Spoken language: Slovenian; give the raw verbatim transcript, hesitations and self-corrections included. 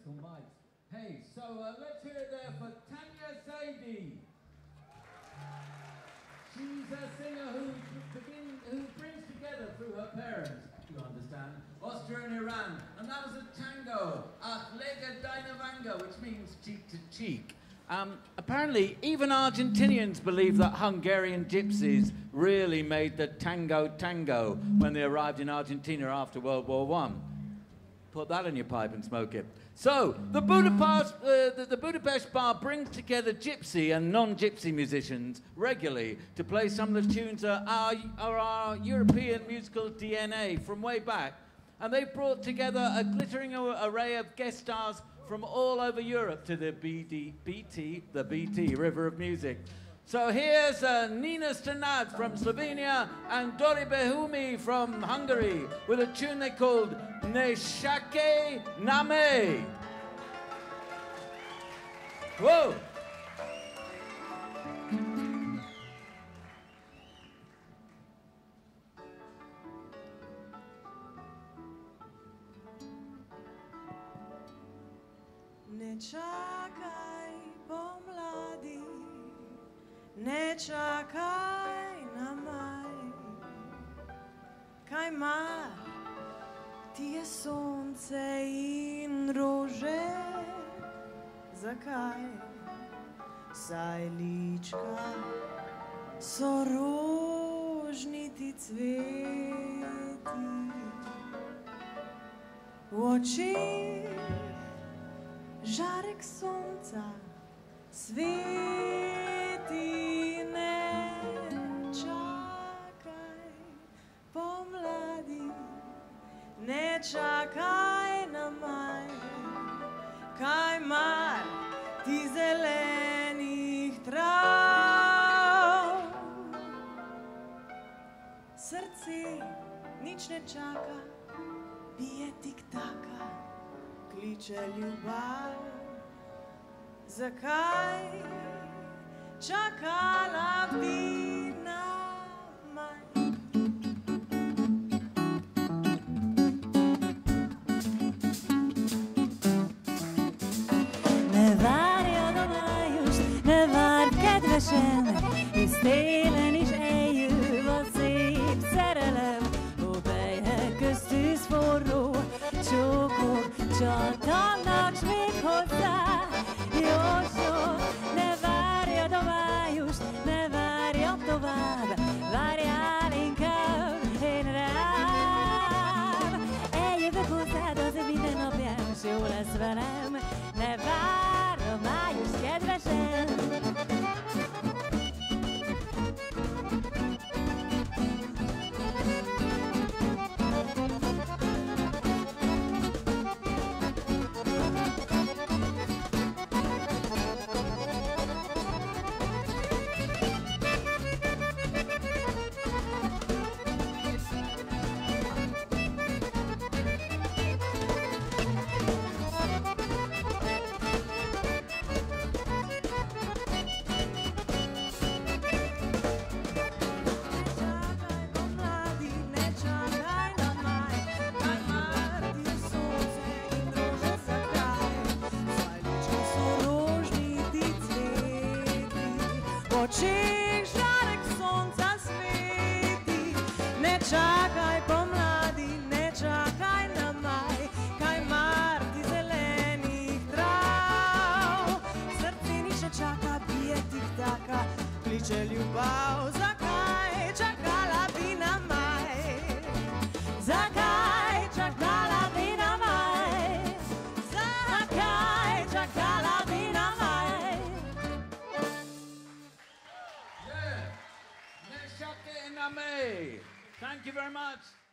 mics. Hey, so uh, let's hear it there for Tanya Saidi. She's a singer who, begin, who brings together through her parents, you understand, Austria and Iran. And that was a tango, Atlega Dynavanga, which means cheek to cheek. Um, apparently, even Argentinians believe that Hungarian gypsies really made the tango tango when they arrived in Argentina after World War One. Put that in your pipe and smoke it. So, the Budapest, uh, the, the Budapest bar brings together gypsy and non-gypsy musicians regularly to play some of the tunes that are, are our European musical D N A from way back. And they've brought together a glittering array of guest stars from all over Europe to the B D, B T, the B T, River of Music. So here's uh, Nina Strnad from Slovenia and Dori Behumi from Hungary with a tune they called Neshake Name. Whoa! Ne čakaj pomladi, ne čakaj na maj, kaj mar ti je sonce in rože, zakaj? Saj lička so rožniti cveti, v očih žarek sonca sveti, ne čakaj pomladi, ne čakaj na maj, kaj mar ti zelenih trav. Srce nič ne čaka, bije tik-taka, kliče ljubav. Zakaj čakala bi na maj? Ne várja a május, ne vár kedvesen, hisz télen is eljön a szép szerelem. Ó, belyek közt tűz forró, csókok, csatannak s még hozzá. Jósó, ne várjad a májust, ne várjad tovább, várjál inkább én rám. Eljövök hozzád az minden napján, s jó lesz velem, ne várj a májust, kedvesem. Očih žarek sonca sveti, ne čakaj pomladi, ne čakaj na maj, kaj mar ti zelenih trav. Srce nič ne čaka, bije tik-taka, kliče ljubav. Zakaj čakala bi na maj? Zakaj čakala bi na maj? Zakaj čakala bi na maj? Neshake Name. Thank you very much.